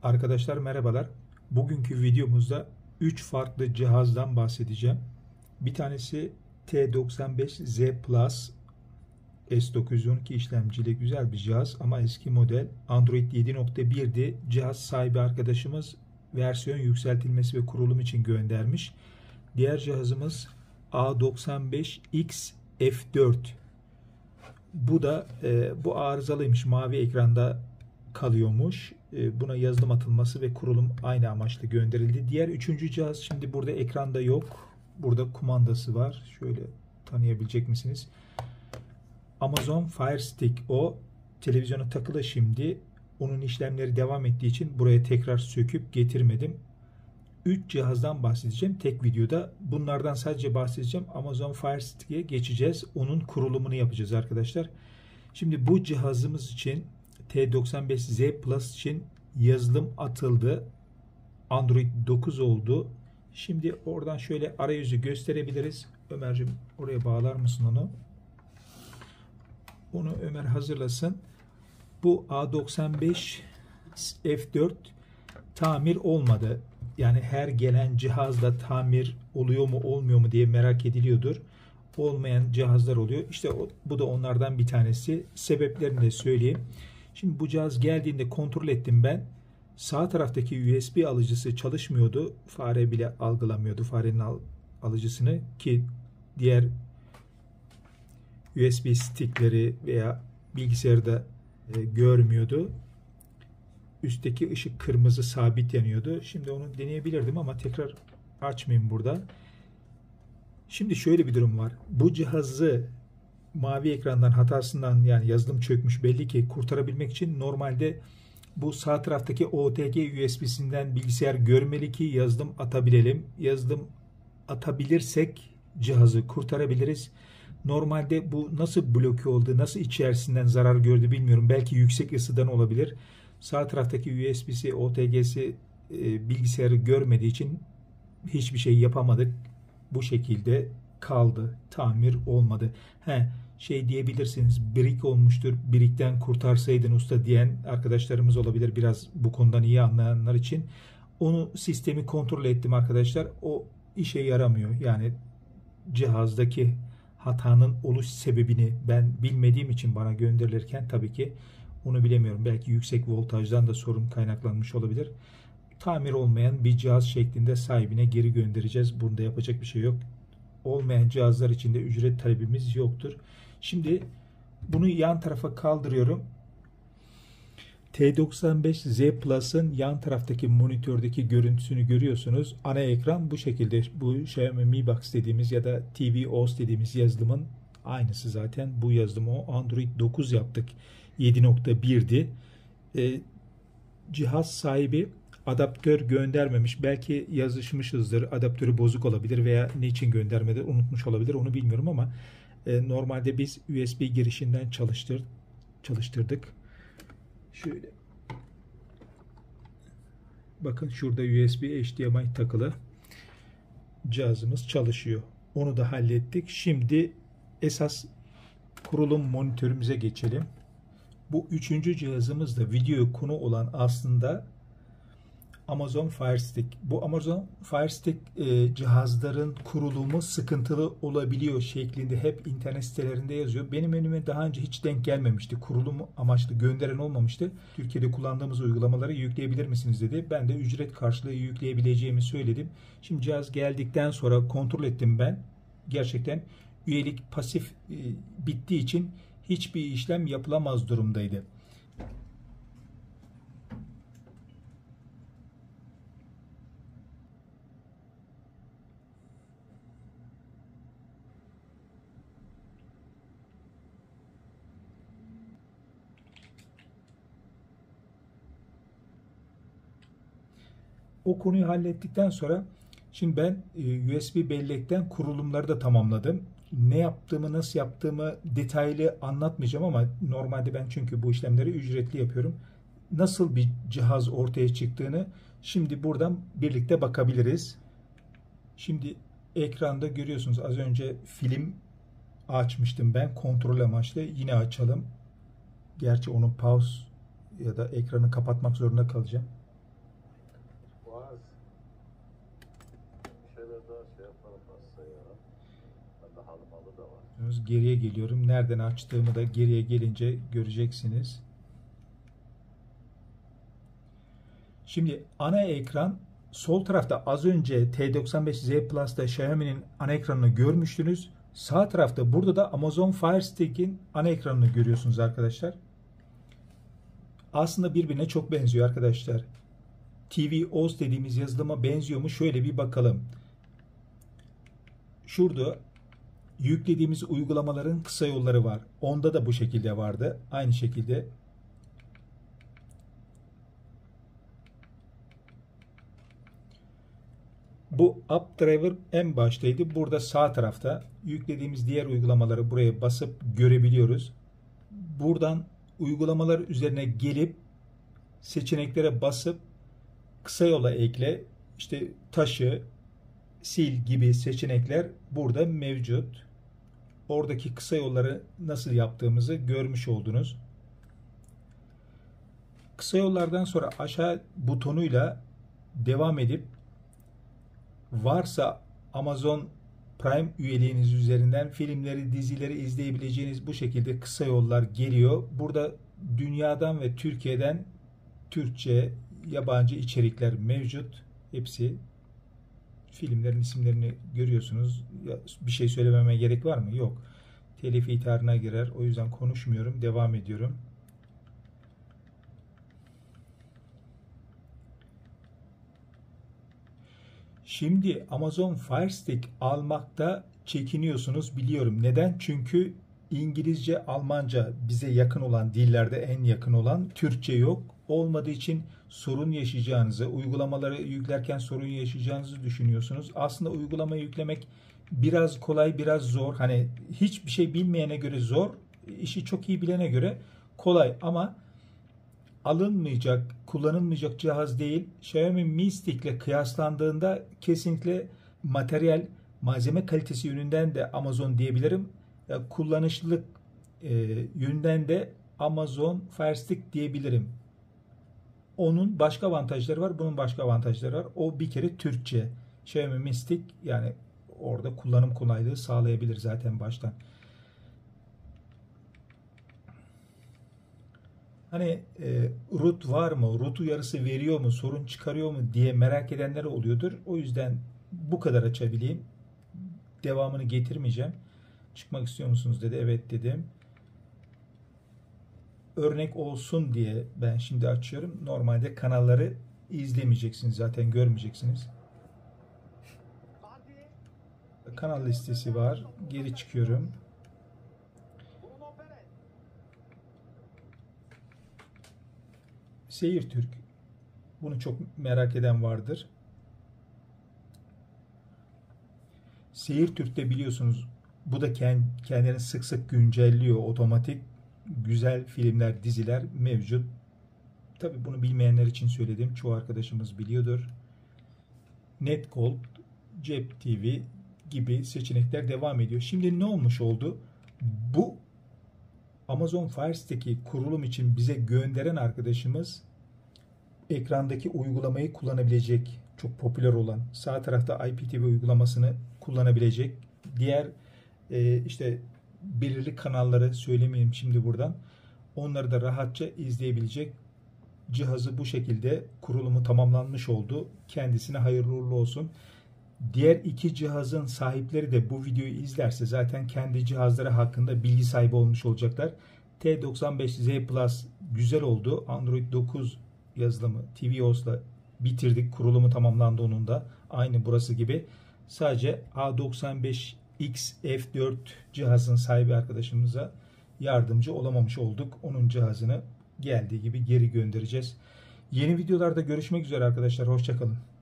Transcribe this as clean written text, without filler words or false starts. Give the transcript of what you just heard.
Arkadaşlar merhabalar. Bugünkü videomuzda 3 farklı cihazdan bahsedeceğim. Bir tanesi T95Z Plus S912 işlemcili güzel bir cihaz ama eski model. Android 7.1'di. Cihaz sahibi arkadaşımız versiyon yükseltilmesi ve kurulum için göndermiş. Diğer cihazımız A95X F4. Bu da bu arızalıymış. Mavi ekranda kalıyormuş. Buna yazılım atılması ve kurulum aynı amaçla gönderildi. Diğer üçüncü cihaz şimdi burada ekranda yok. Burada kumandası var. Şöyle tanıyabilecek misiniz? Amazon Fire Stick, o televizyona takılı şimdi. Onun işlemleri devam ettiği için buraya tekrar söküp getirmedim. 3 cihazdan bahsedeceğim tek videoda. Bunlardan sadece bahsedeceğim. Amazon Fire Stick'e geçeceğiz. Onun kurulumunu yapacağız arkadaşlar. Şimdi bu cihazımız için T95Z Plus için yazılım atıldı. Android 9 oldu. Şimdi oradan şöyle arayüzü gösterebiliriz. Ömerciğim oraya bağlar mısın onu? Onu Ömer hazırlasın. Bu A95 F4 tamir olmadı. Yani her gelen cihazda tamir oluyor mu olmuyor mu diye merak ediliyordur. Olmayan cihazlar oluyor. İşte bu da onlardan bir tanesi. Sebeplerini de söyleyeyim. Şimdi bu cihaz geldiğinde kontrol ettim ben. Sağ taraftaki USB alıcısı çalışmıyordu. Fare bile algılamıyordu farenin alıcısını, ki diğer USB stickleri veya bilgisayarda görmüyordu. Üstteki ışık kırmızı sabit yanıyordu. Şimdi onu deneyebilirdim ama tekrar açmayayım burada. Şimdi şöyle bir durum var. Bu cihazı mavi ekrandan hatasından, yani yazılım çökmüş belli ki, kurtarabilmek için normalde bu sağ taraftaki OTG USB'sinden bilgisayar görmeli ki yazılım atabilelim. Yazılım atabilirsek cihazı kurtarabiliriz. Normalde bu nasıl bloke oldu, nasıl içerisinden zarar gördü bilmiyorum. Belki yüksek ısıdan olabilir. Sağ taraftaki USB'si, OTG'si bilgisayarı görmediği için hiçbir şey yapamadık. Bu şekilde kaldı. Tamir olmadı. Şey diyebilirsiniz, birik olmuştur, birikten kurtarsaydın usta diyen arkadaşlarımız olabilir. Biraz bu konudan iyi anlayanlar için. Onu, sistemi kontrol ettim arkadaşlar. O işe yaramıyor. Yani cihazdaki hatanın oluş sebebini ben bilmediğim için bana gönderilirken tabii ki onu bilemiyorum. Belki yüksek voltajdan da sorun kaynaklanmış olabilir. Tamir olmayan bir cihaz şeklinde sahibine geri göndereceğiz. Bunda yapacak bir şey yok. Olmayan cihazlar için de ücret talebimiz yoktur. Şimdi bunu yan tarafa kaldırıyorum. T95Z Plus'ın yan taraftaki monitördeki görüntüsünü görüyorsunuz. Ana ekran bu şekilde. Bu Xiaomi Mi Box dediğimiz ya da tvOS dediğimiz yazılımın aynısı zaten. Bu yazılımı o Android 9 yaptık. 7.1'di. Cihaz sahibi adaptör göndermemiş. Belki yazışmışızdır. Adaptörü bozuk olabilir veya niçin göndermedi unutmuş olabilir. Onu bilmiyorum ama normalde biz USB girişinden çalıştırdık. Şöyle. Bakın şurada USB HDMI takılı. Cihazımız çalışıyor. Onu da hallettik. Şimdi esas kurulum monitörümüze geçelim. Bu üçüncü cihazımız da video konu olan aslında Amazon Fire Stick. Bu Amazon Fire Stick cihazların kurulumu sıkıntılı olabiliyor şeklinde hep internet sitelerinde yazıyor. Benim önüme daha önce hiç denk gelmemişti. Kurulum amaçlı gönderen olmamıştı. Türkiye'de kullandığımız uygulamaları yükleyebilir misiniz dedi. Ben de ücret karşılığı yükleyebileceğimi söyledim. Şimdi cihaz geldikten sonra kontrol ettim ben. Gerçekten üyelik pasif bittiği için hiçbir işlem yapılamaz durumdaydı. O konuyu hallettikten sonra şimdi ben USB bellekten kurulumları da tamamladım. Ne yaptığımı, nasıl yaptığımı detaylı anlatmayacağım ama normalde ben çünkü bu işlemleri ücretli yapıyorum. Nasıl bir cihaz ortaya çıktığını şimdi buradan birlikte bakabiliriz. Şimdi ekranda görüyorsunuz, az önce film açmıştım ben kontrol amaçlı. Yine açalım. Gerçi onu pause ya da ekranı kapatmak zorunda kalacağım. şeyler daha şey yapalım masaya. Hatta halı malı da var. Geriye geliyorum. Nereden açtığımı da geriye gelince göreceksiniz. Şimdi ana ekran sol tarafta az önce T95Z Plus'ta Xiaomi'nin ana ekranını görmüştünüz. Sağ tarafta burada da Amazon Fire Stick'in ana ekranını görüyorsunuz arkadaşlar. Aslında birbirine çok benziyor arkadaşlar. tvOS dediğimiz yazılıma benziyor mu? Şöyle bir bakalım. Şurada yüklediğimiz uygulamaların kısa yolları var. Onda da bu şekilde vardı. Aynı şekilde. Bu UpDriver en baştaydı. Burada sağ tarafta yüklediğimiz diğer uygulamaları buraya basıp görebiliyoruz. Buradan uygulamalar üzerine gelip seçeneklere basıp kısa yola ekle, işte taşı, sil gibi seçenekler burada mevcut. Oradaki kısa yolları nasıl yaptığımızı görmüş oldunuz. Kısa yollardan sonra aşağı butonuyla devam edip varsa Amazon Prime üyeliğiniz üzerinden filmleri, dizileri izleyebileceğiniz bu şekilde kısa yollar geliyor. Burada dünyadan ve Türkiye'den Türkçe, yabancı içerikler mevcut. Hepsi. Filmlerin isimlerini görüyorsunuz. Bir şey söylememe gerek var mı? Yok. Telif ihtarına girer. O yüzden konuşmuyorum. Devam ediyorum. Şimdi Amazon Fire Stick almakta çekiniyorsunuz biliyorum. Neden? Çünkü İngilizce, Almanca bize yakın olan dillerde en yakın olan, Türkçe yok. Olmadığı için sorun yaşayacağınızı, uygulamaları yüklerken sorun yaşayacağınızı düşünüyorsunuz. Aslında uygulamayı yüklemek biraz kolay, biraz zor. Hani hiçbir şey bilmeyene göre zor, işi çok iyi bilene göre kolay ama alınmayacak, kullanılmayacak cihaz değil. Xiaomi Mi Stick ile kıyaslandığında kesinlikle malzeme kalitesi yönünden de Amazon diyebilirim. Kullanışlılık yönünden de Amazon Fire Stick diyebilirim. Onun başka avantajları var, bunun başka avantajları var. O bir kere Türkçe. Xiaomi Mi Stick yani orada kullanım kolaylığı sağlayabilir zaten baştan. Hani root var mı, root uyarısı veriyor mu, sorun çıkarıyor mu diye merak edenler oluyordur. O yüzden bu kadar açabileyim. Devamını getirmeyeceğim. Çıkmak istiyor musunuz dedi. Evet dedim. Örnek olsun diye ben şimdi açıyorum. Normalde kanalları izlemeyeceksiniz zaten, görmeyeceksiniz. Kanal listesi var. Geri çıkıyorum. Seyir Türk. Bunu çok merak eden vardır. Seyir Türk'te biliyorsunuz bu da kendini sık sık güncelliyor otomatik. Güzel filmler, diziler mevcut. Tabii bunu bilmeyenler için söyledim. Çoğu arkadaşımız biliyordur. Netgold, Cep TV gibi seçenekler devam ediyor. Şimdi ne olmuş oldu? Bu Amazon Fire Stick'i kurulum için bize gönderen arkadaşımız ekrandaki uygulamayı kullanabilecek, çok popüler olan sağ tarafta IPTV uygulamasını kullanabilecek. Diğer işte belirli kanalları söylemeyeyim şimdi buradan. Onları da rahatça izleyebilecek. Cihazı bu şekilde kurulumu tamamlanmış oldu. Kendisine hayırlı uğurlu olsun. Diğer iki cihazın sahipleri de bu videoyu izlerse zaten kendi cihazları hakkında bilgi sahibi olmuş olacaklar. T95Z Plus güzel oldu. Android 9 yazılımı tvOS'la bitirdik. Kurulumu tamamlandı onun da. Aynı burası gibi. Sadece A95X F4 cihazın sahibi arkadaşımıza yardımcı olamamış olduk. Onun cihazını geldiği gibi geri göndereceğiz. Yeni videolarda görüşmek üzere arkadaşlar. Hoşça kalın.